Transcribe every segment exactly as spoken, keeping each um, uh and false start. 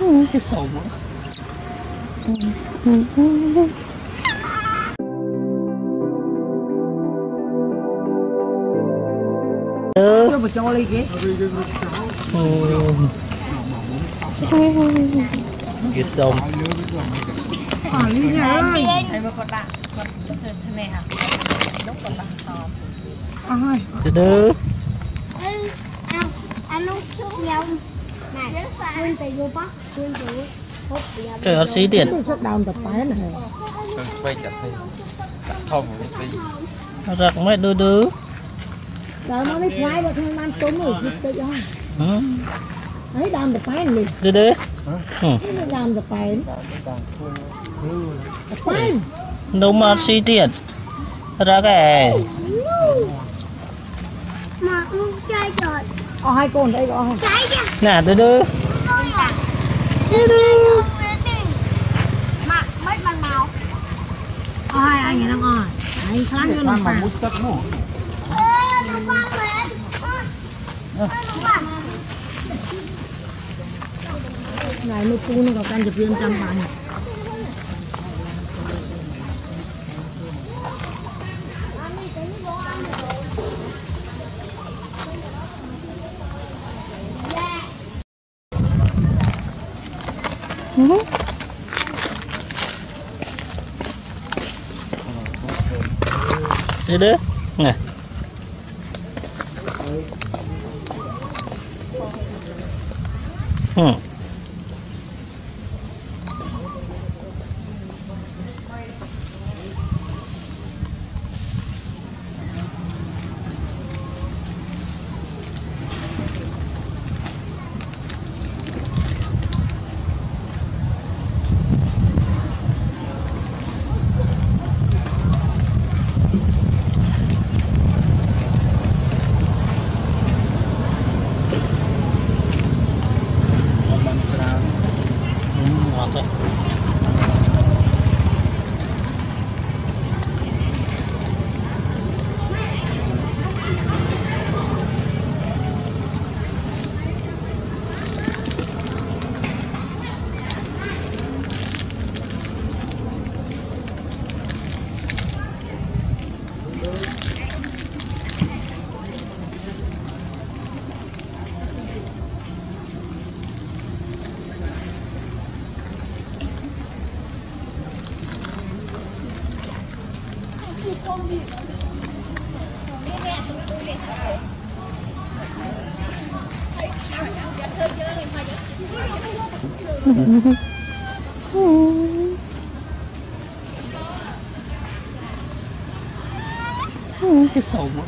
cái sầu nữa. Cho mà cho đi kìa. Cái sông. Từ từ. Trời ơi, xí tiền. Nó ra cũng mấy đứa đứa. Trời nó biết quay vào thằng ăn tôm rồi xịt tự do. Ấy đam được phải liền. Đứa đứa. Nó đam được phải. Phải. Đâu mà xí tiền. Ra cái. Mà không chơi rồi. Có hai con đây có hai. Nè đứa đứa. Đứa đứa. Mà mấy bằng màu. Có hai anh này nó ngon. Anh kháng cho nó mà. Này nó cu nó có can chụp viên trăm bạn. Đứa đứa. Nè. Ừ. Cái sầu nữa.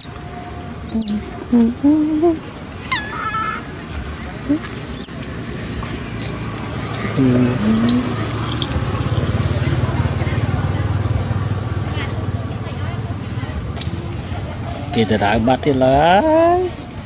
Kita dah mati lah.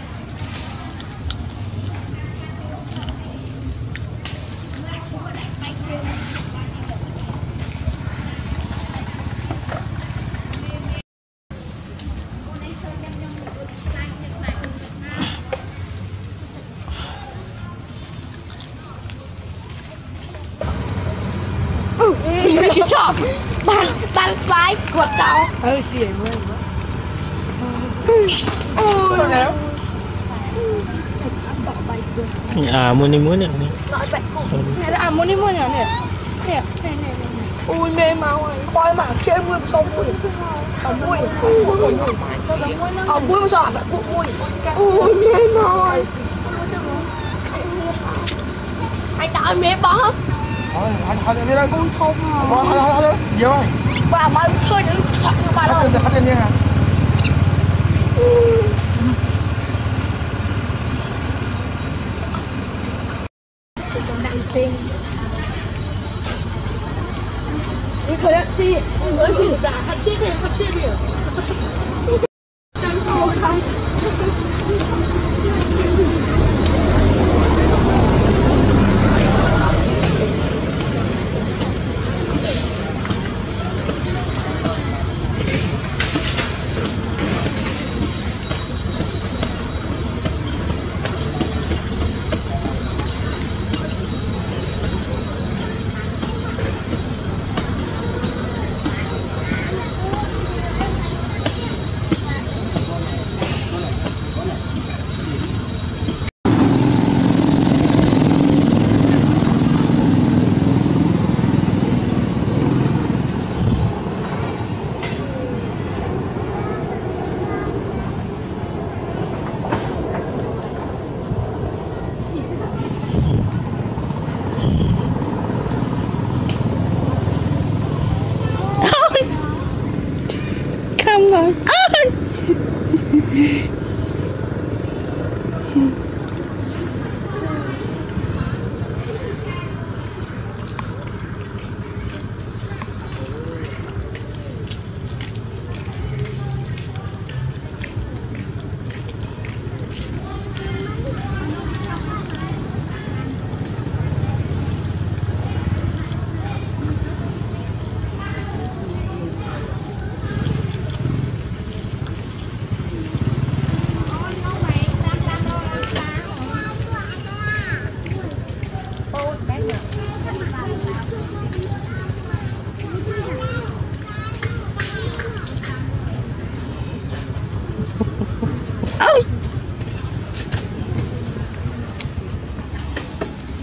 Chị chọn bàn bàn phái của cháu. Ừ xỉa mới. À mua đi mua nè. Này là muốn đi mua nhỏ nè. Nè, này này. Ui mê máu ơi, khoai mà chơi vui sống vui. Sống vui. Ờ vui mà sao bạn cũng vui. Ui mê máu ơi. Anh đã mê bó. Thôi, thôi đi đây. Ui không. Thôi thôi thôi, nhiều rồi. Bà mà chơi những chuyện như bà đâu. Hết tiền nha. Đi khởi động đi, mới chỉ giả hạt tiếp thì hạt tiếp biểu. Chẳng thôi không.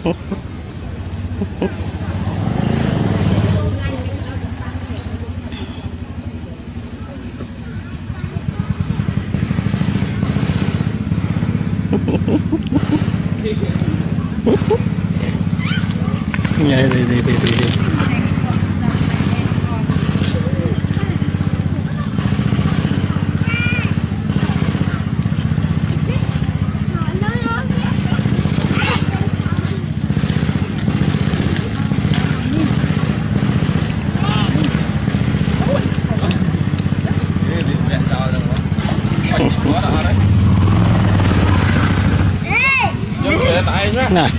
Đây đây đây đây đây. Nè.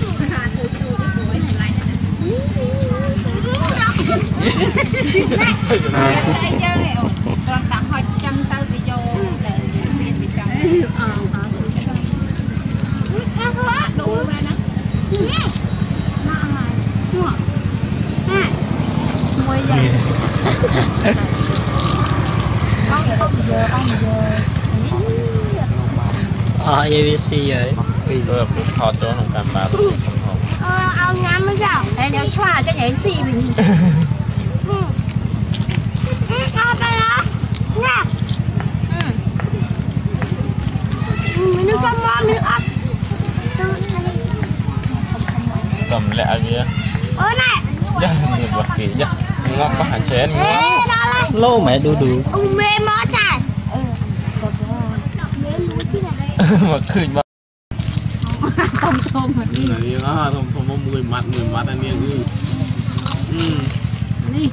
Ờ, a bê xê rồi. Tôi cũng thọt cho nó cảm bạc. Ờ, ông nhắm mới sao? Em nhớ choa cho nhảy xì mình. Ừ. Ừ,เอาไปนะเนี่ยอืมอืมนึกว่ามานึกอ่ะ Cầm lẹ kia. เออน่ะ Dạ, nhiều bạc kỹ dạ. Ngọc có hẳn chén เอ๊ะ ngọc. ได้เลย Lô mẹ đu đu. ông mê mó chạy ừ mê lú chứ này Mà khơi mà. Tôm tôm hả đi. Là đi đó, không không có mười mặt, mười mặt anh em ư. Ừ. Đi.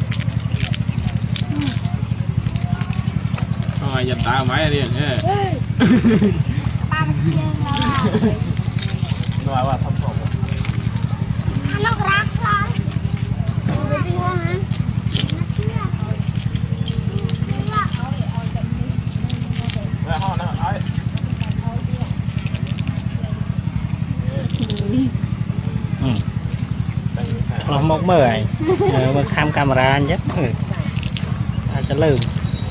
Thôi, giật tao máy đi nhé. ba một chiên là Nói vào thăm phòng. nó rác rồi về đi hoa hả Ra hoa nào ấy. Nó một mơ này. Mà cam camera anh chắc. Anh sẽ lườm.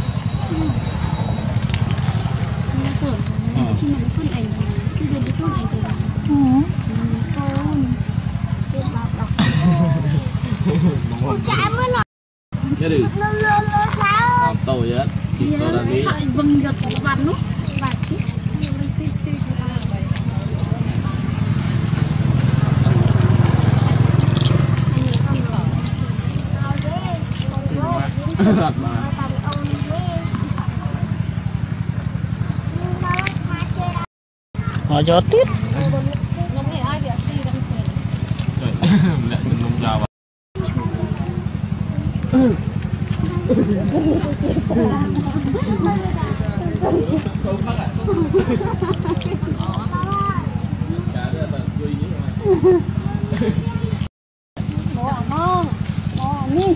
chạy mới là Cái gì? lơ lơ lơ sao Tàu vậy. Chỉ tàu là đi. Vâng giật vặt nút. Vặt chứ. Thật mà. Nó gió tuyết. Lại xin nông giao vào. Ngon. Ngon đi.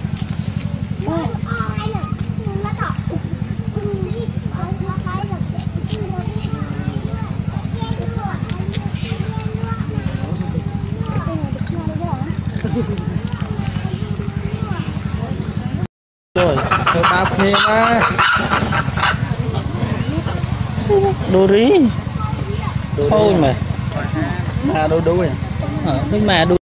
Rồi, tôi tao phê mà. Đồ rí. Thôi mà. À, đồ đu à. Ờ, cái mà đu.